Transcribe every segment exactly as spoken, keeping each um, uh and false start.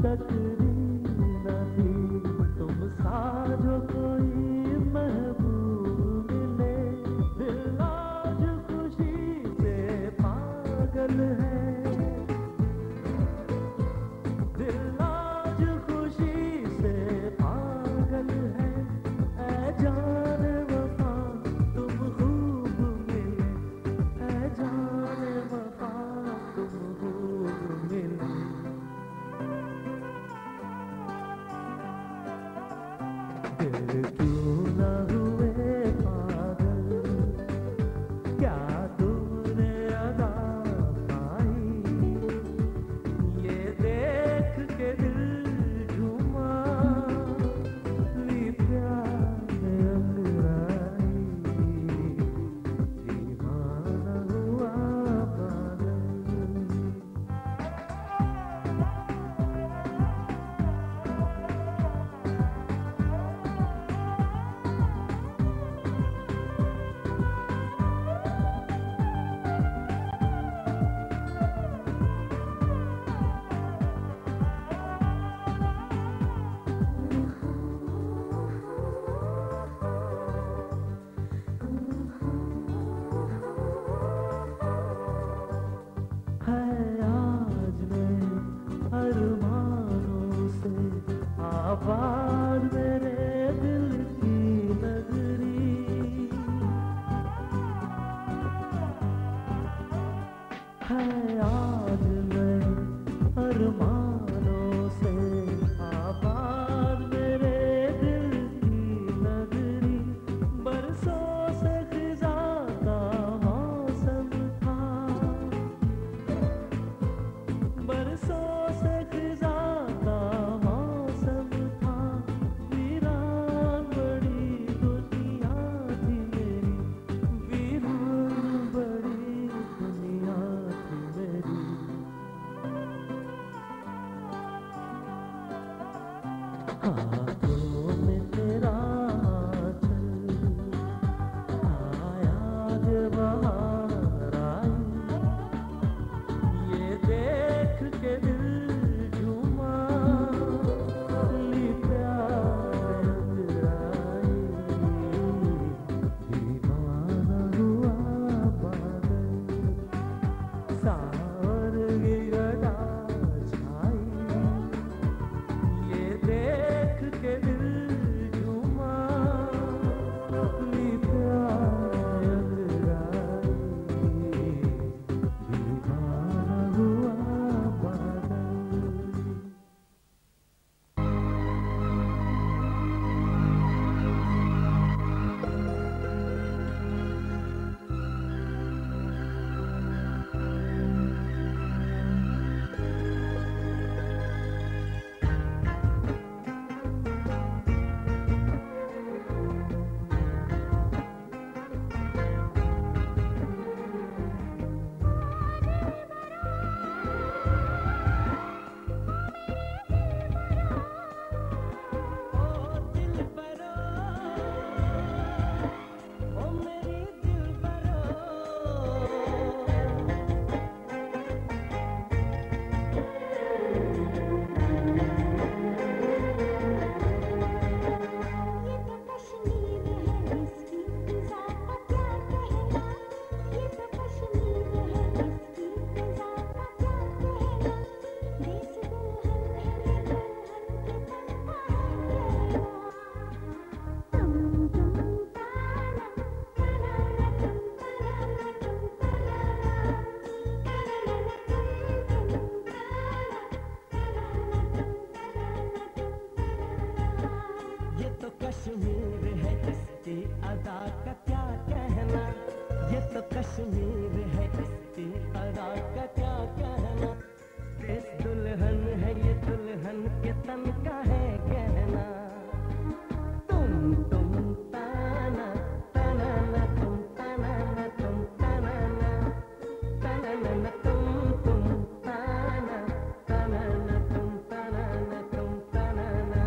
तकदीर न थी तुम सा जो कोई महबूब मिले। दिल आज खुशी से पागल है, दिल आज खुशी से पागल है। ऐ जान वफा तुम खूब मिले, ऐ जान वफा तुम खूब मिले। दिल क्यों न हुए पागल, क्या तुमने अदा पाई। ये देख के दिल झूमा, ली प्यार में अंगड़ाई। दीवाना हुआ पागल। है आज मैं अरमानों से आबाद मेरे दिल की नगरी। है आज मैं अरमानों से आबाद मेरे दिल की नगरी। बरसों से खिज़ा का मौसम था, बरसों से खिज़ा का मौसम था। वीरान बड़ी दुनिया थी मेरी, वीरान बड़ी दुनिया थी मेरी। हाथों में तेरा आंचल, आया जब बहार आई। ये देख के दिल झूमा, ली प्यार में अंगड़ाई। दीवाना हुआ पागल, सावरगी घटा छाई। ये देख के दिल झूमा, ली प्यार में अंगड़ाई। दीवाना हुआ पागल। कश्मीर है इसकी अदा का क्या कहना, ये तो कश्मीर है इसकी अदा का क्या कहना। देश दुल्हन है ये दुल्हन के तन का है गहना। तुम तुम ताना ताना ना तुम ताना ना तुम ताना ना ताना ना ना तुम तुम ताना ताना ना तुम ताना ना तुम ताना ना।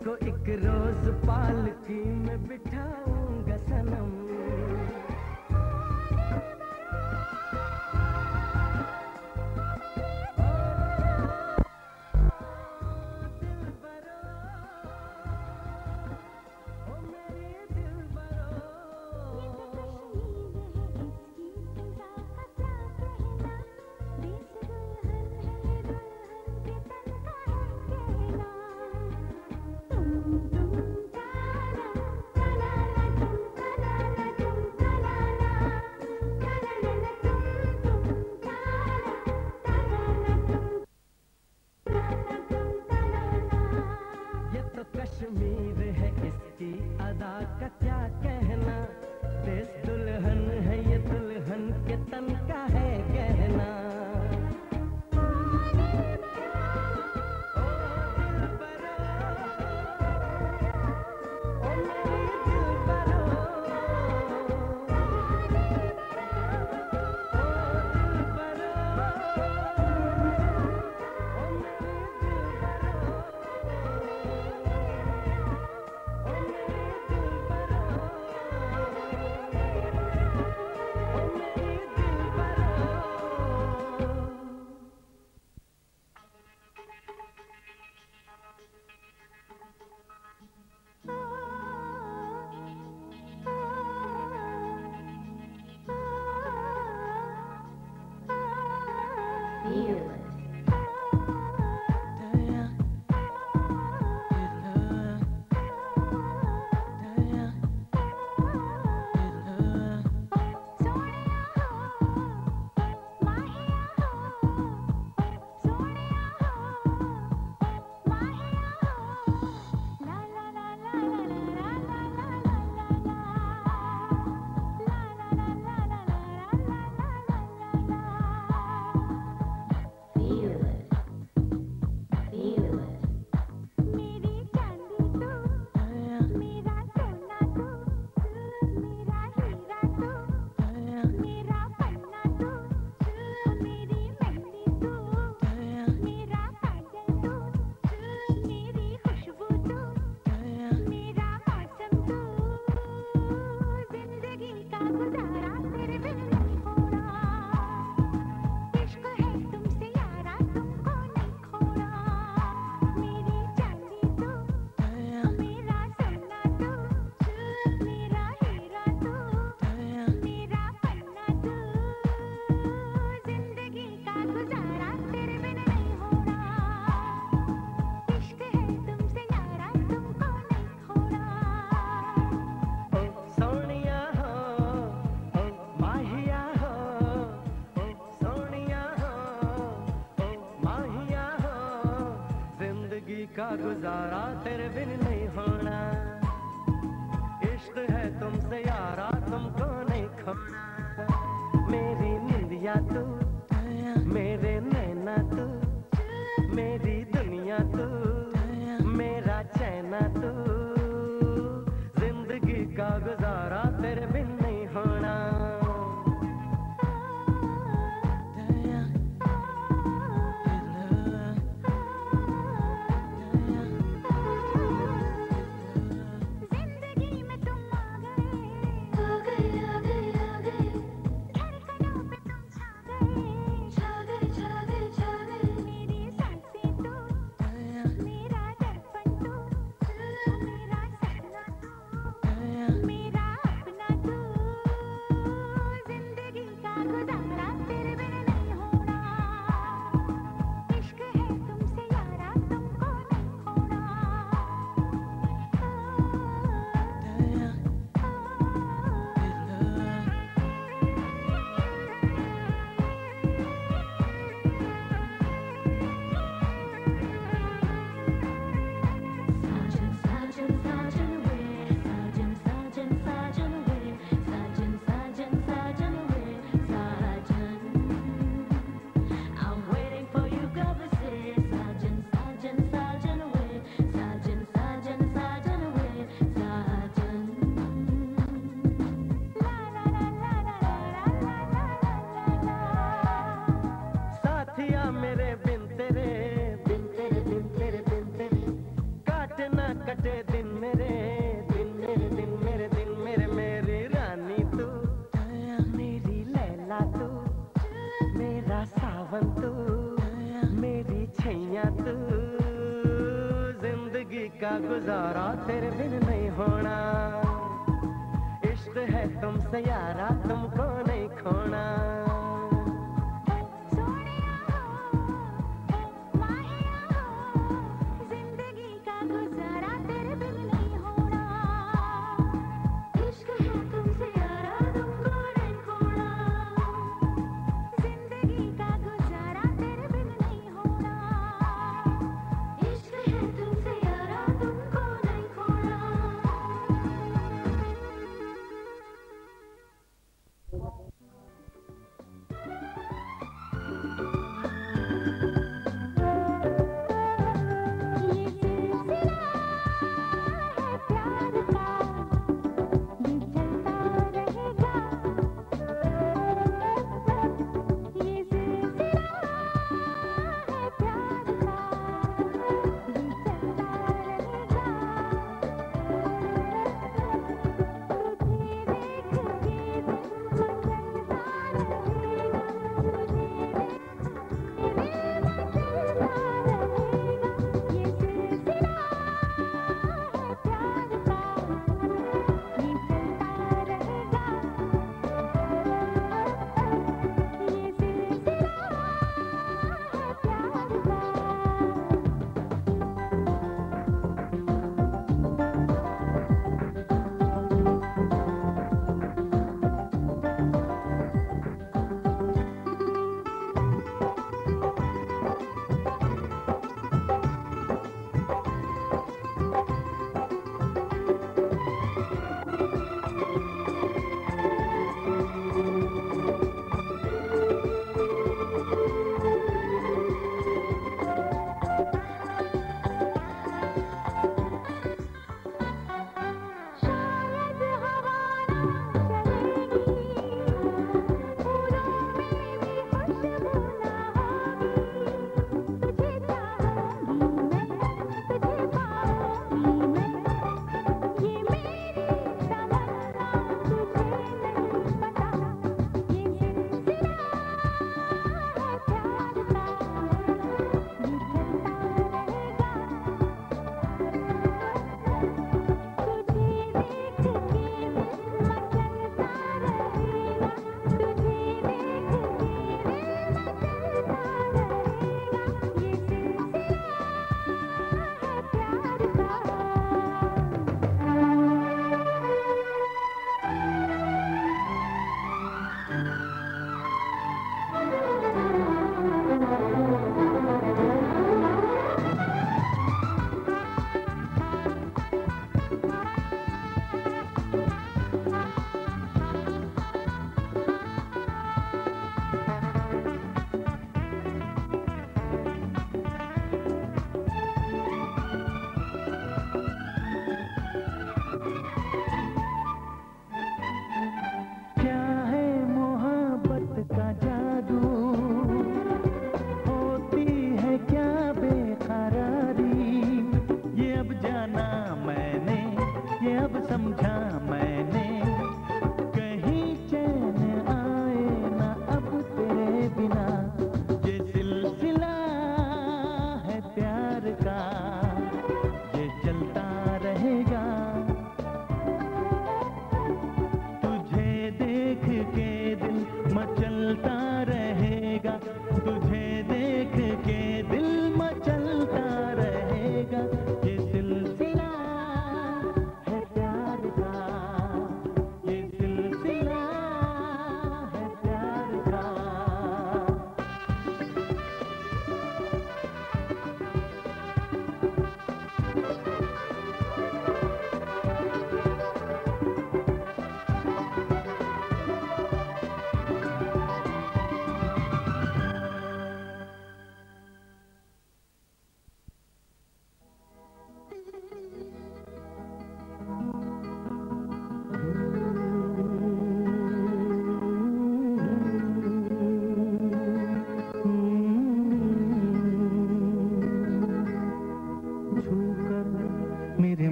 तुझको एक रोज पालकी में बिठाऊंगा सनम। कश्मीर है इसकी अदा का क्या कहना, देश दुल्हन है ये दुल्हन के तन का है गहना। का गुजारा तेरे बिन नहीं होना, इश्क है तुमसे यारा तुमको नहीं खोना। मेरी निंदिया तू, मेरे नैना तू, मेरी दुनिया तू, मेरा चैना तू, जिंदगी का गुजारा तेरे बिन नहीं होना। गुजारा तेरे बिन नहीं होना। इश्क है तुमसे यारा तुमको नहीं खोना।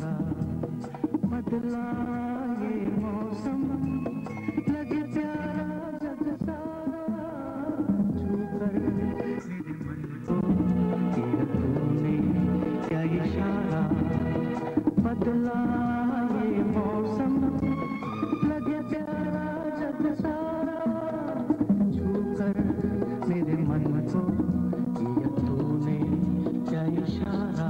बदला ये मौसम लगे प्यारा जग सारा छू कर मेरे मन को किया तूने क्या इशारा बदला ये मौसम लगे प्यारा जग सारा छू कर मेरे मन को किया तूने क्या इशारा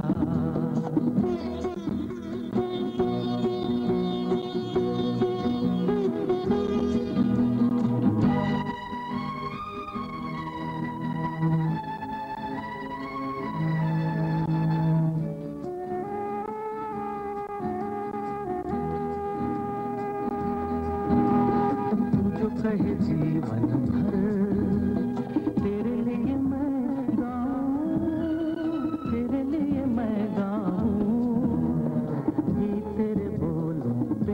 कहे जीवन भर तेरे लिए मैं गाऊं तेरे लिए मैं गाऊं ये तेरे बोलों पे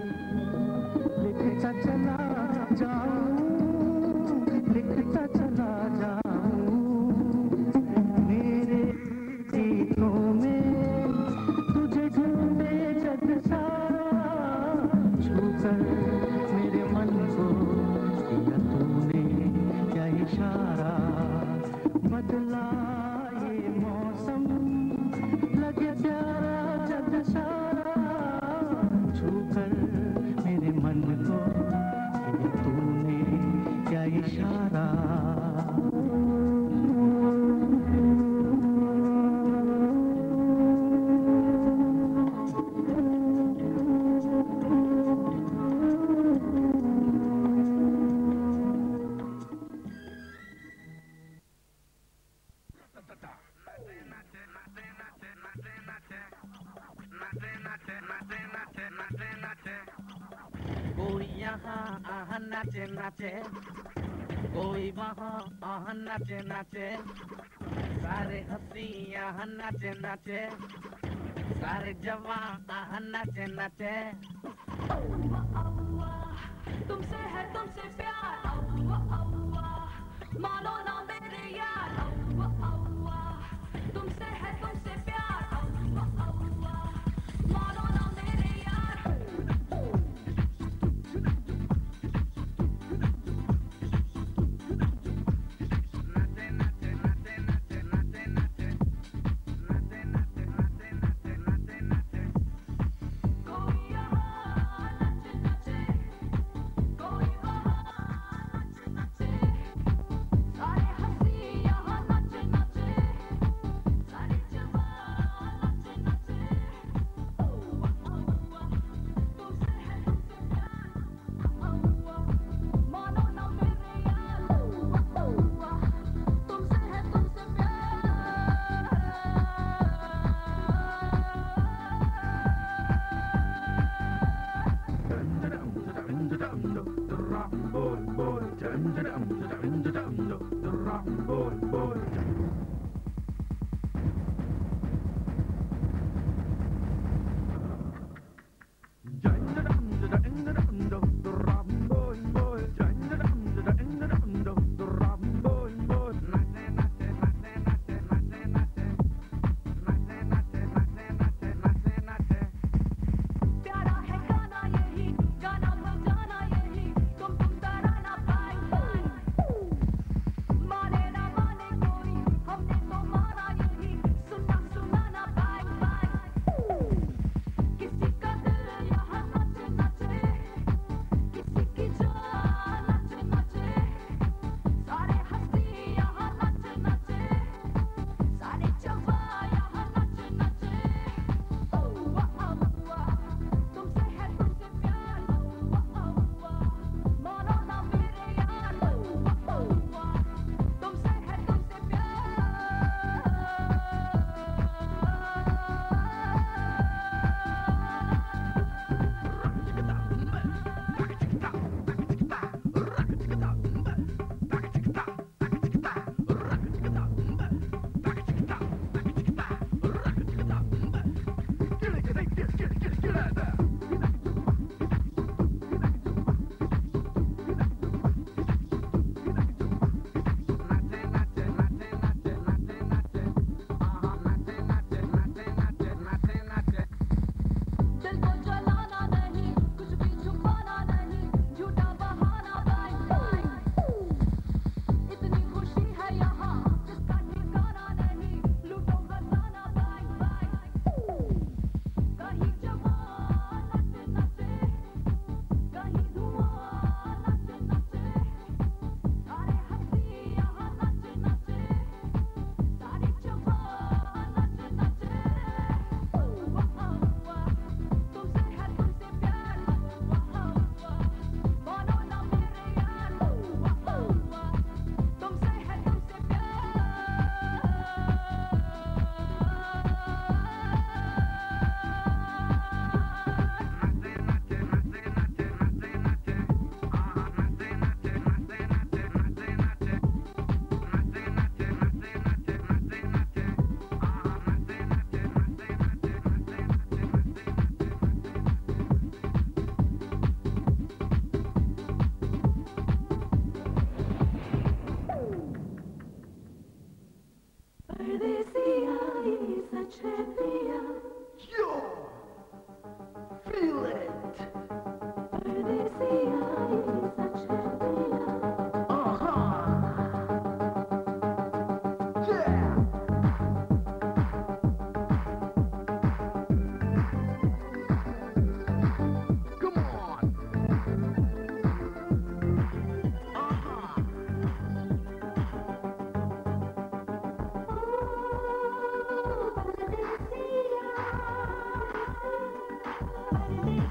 लिखता चला जाऊं लिखता चला जाऊं मेरे गीतों में तुझे ढूंढे जग सारा छू कर मेरे मन को किया तूने क्या इशारा बदला ये मौसम लगे प्यारा जग सारा छू कर मेरे मन को किया तूने क्या इशारा कोई यहाँ आह नाचे नाचे कोई वहाँ आह नाचे नाचे सारे हंसी यहाँ नाचे नाचे सारे जवान आह नाचे नाचे अव्वा अव्वा तुमसे है तुमसे प्यार अव्वा अव्वा मानो ना मेरे यार अव्वा अव्वा तुमसे है तुमसे प्यार अव्वा अव्वा मानो ना मेरे यार नाचे नाचे नाचे नाचे नाचे नाचे नाचे नाचे नाचे नाचे नाचे नाचे कोई यहाँ नाचे नाचे कोई वहाँ नाचे नाचे सारे हंसी यहाँ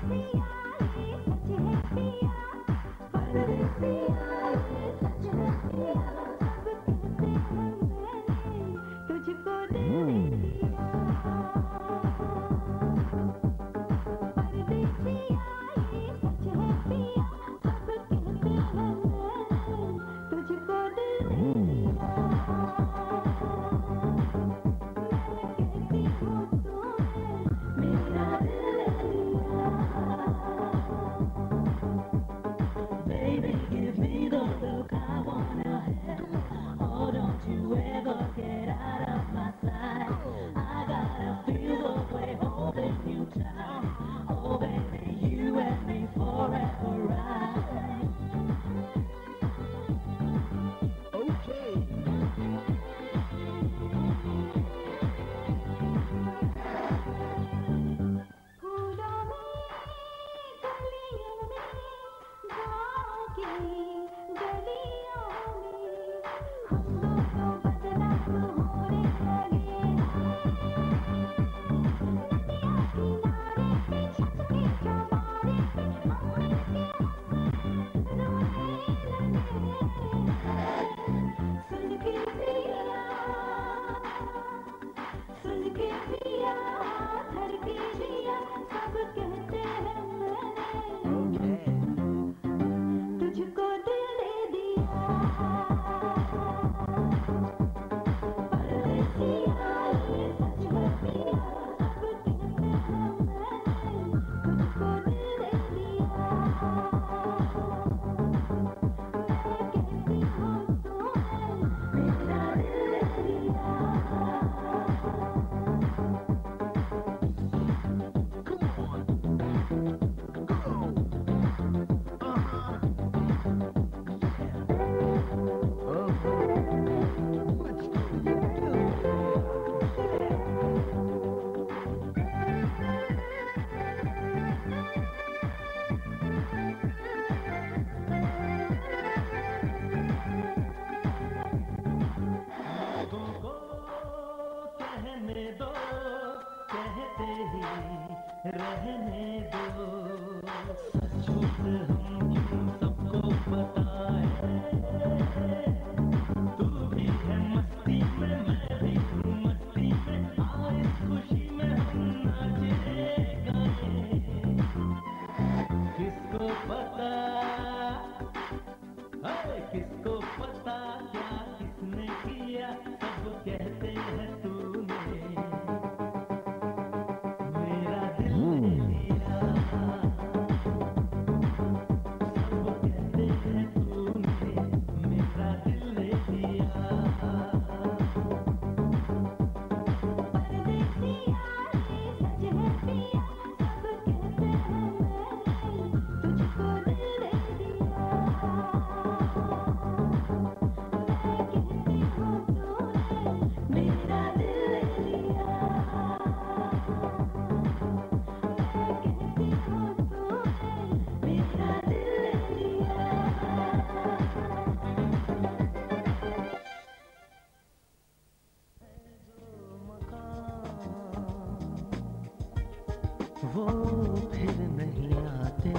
वो फिर नहीं आते,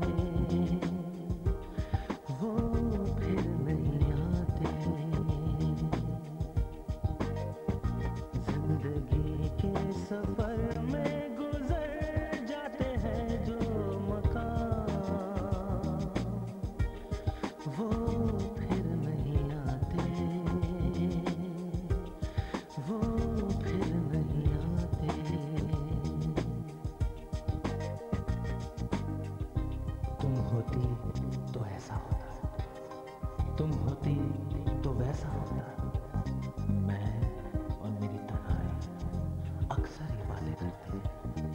वो फिर नहीं आते। जिंदगी के सफर में गुजर जाते हैं जो मकाम, वो फिर नहीं आते, वो फिर नहीं आते। तुम होती तो ऐसा होता, तुम होती तो वैसा होता। मैं और मेरी तन्हाई अक्सर ये बातें करते हैं।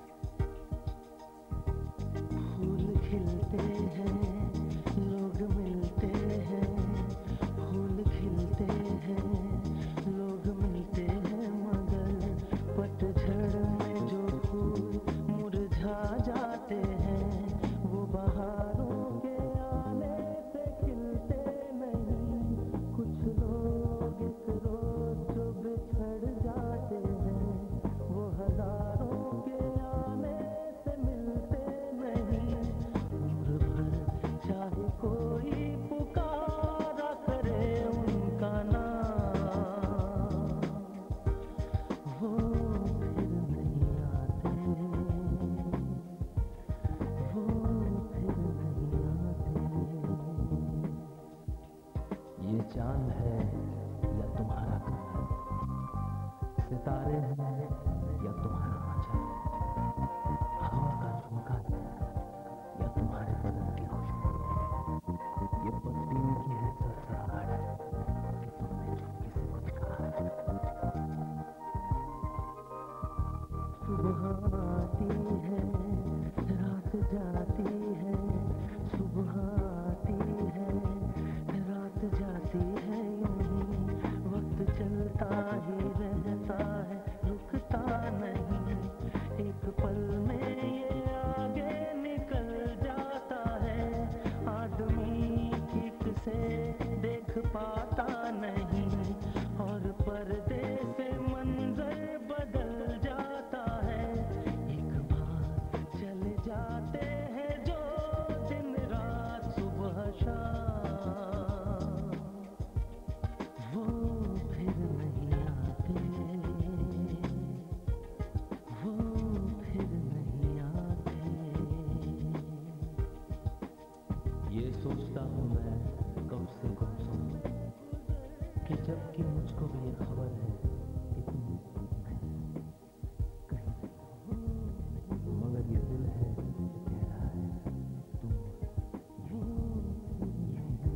फूल खिलते हैं, लोग मिलते हैं, फूल खिलते हैं, लोग मिलते हैं, मगर पतझड़ में जो फूल मुरझा जाते हैं, वो बहारों के आने से खिलते नहीं। कुछ लोग हैं या तुम्हारा आंचल, हवा का झोंका है या तुम्हारे बदन की खुशबू, ये पत्ती की है सरसराहट कि तुमने चुपके से कुछ कहा है। सुबह आती है, रात जाती है, सुबह आती है, रात जाती है, यूं ही वक्त चलता ही रहता है, रुकता नहीं, एक पल में ये आगे निकल जाता है, आदमी ठीक से देख पाता नहीं, और पर्दे से मंजर बदल जाता है, एक बार चले जाते हैं जो दिन रात सुबह शाम, वो फिर नहीं आते, वो फिर नहीं आते। ये सोचता हूँ मैं कब से गुमसुम, कि जब कि मुझको भी ये खबर है कि तुम नहीं, कहीं नहीं, मगर ये दिल है जो कह रहा है तुम यहीं, यहीं।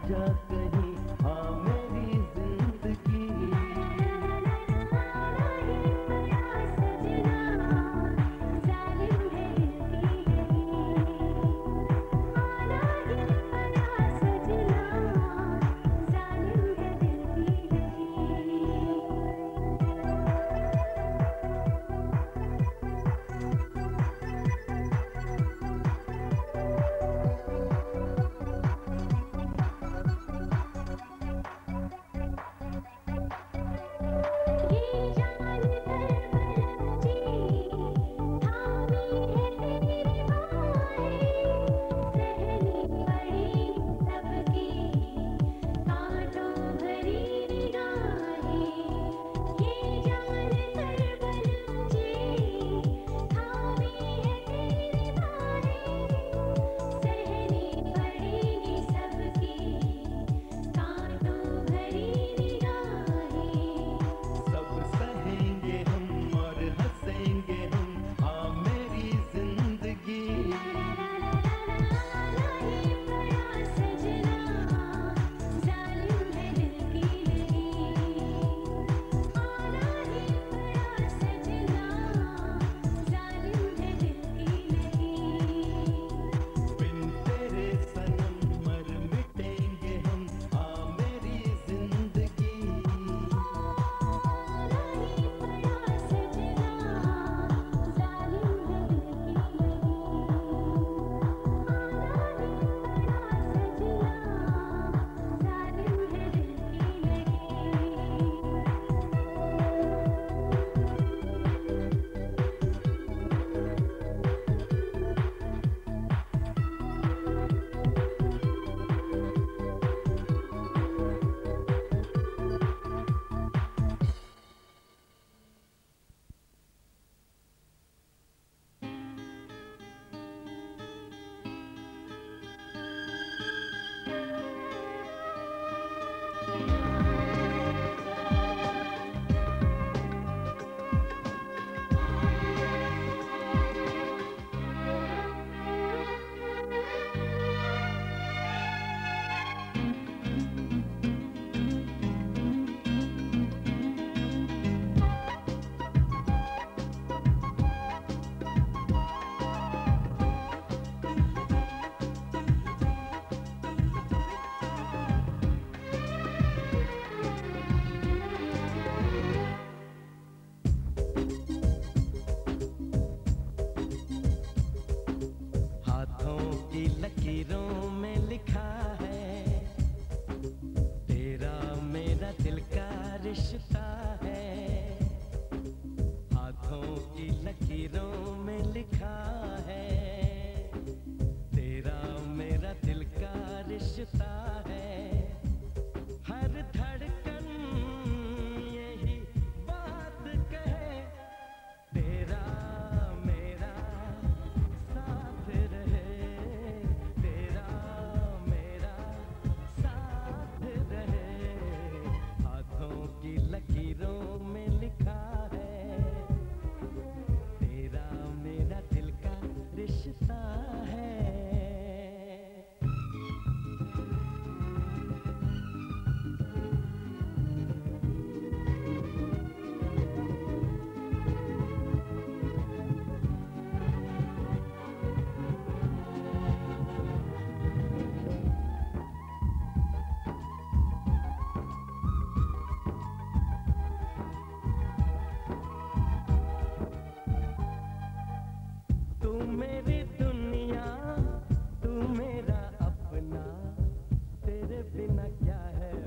जा कहीं, हाँ मेरी जिंदगी। लकीरों में लिखा है तेरा मेरा दिल का रिश्ता है। हाथों की लकीरों में लिखा है तेरा मेरा दिल का रिश्ता है। हर धड़कन यही बात कहे तेरा मेरा साथ रहे, तेरा मेरा साथ रहे। हाथों की लकीरों में लिखा है तेरा मेरा दिल का रिश्ता है। तू मेरी दुनिया, तू मेरा अपना, तेरे बिना क्या है